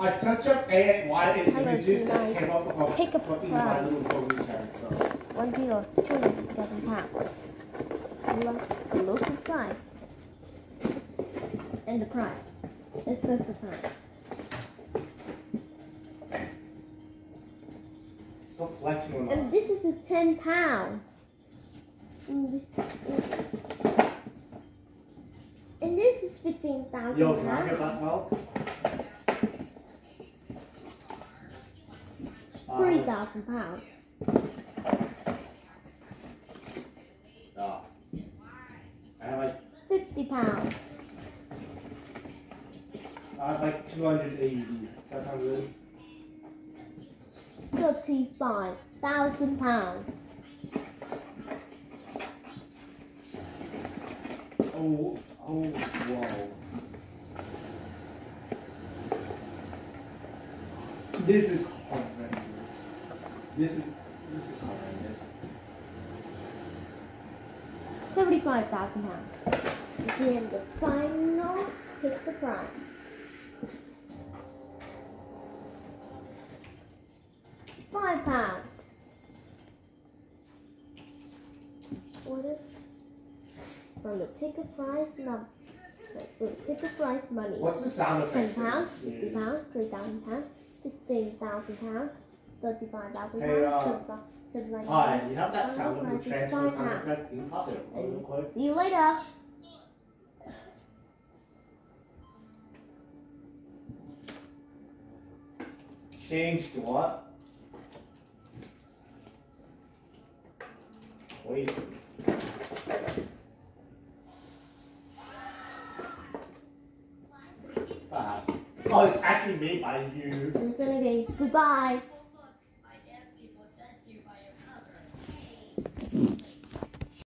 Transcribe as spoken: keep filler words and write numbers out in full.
I searched up A Y images and came up with a Pick a fucking price. My Little Pony character. One kilo, two hundred seven pounds. Look, the local price. And the price. It's just the price. Stop flexing on And us. this is a ten pounds. And this, and this is fifteen thousand Yo, can I get pounds. that belt? Three thousand pounds. Uh, I have like Fifty pounds. I have like two hundred eighty. Does that sound good? Thirty-five thousand pounds. Oh, oh, whoa. This is horrendous. This is, this is horrendous. Seventy-five thousand pounds. Then the final pick the price. Five pounds. What is from the pick a price number? The pick a price money. What's the sound Ten effect? pounds, fifty pounds, three thousand pounds, fifteen thousand pounds, thirty-five thousand Hey, uh, pounds, seventy-five Hi, you have that sound Final of the price is transfer five sound pounds. effect? Can you pause it real quick? See you later. Change to what? Wasted. Ah. Oh, it's actually made by you. Infinity. Goodbye.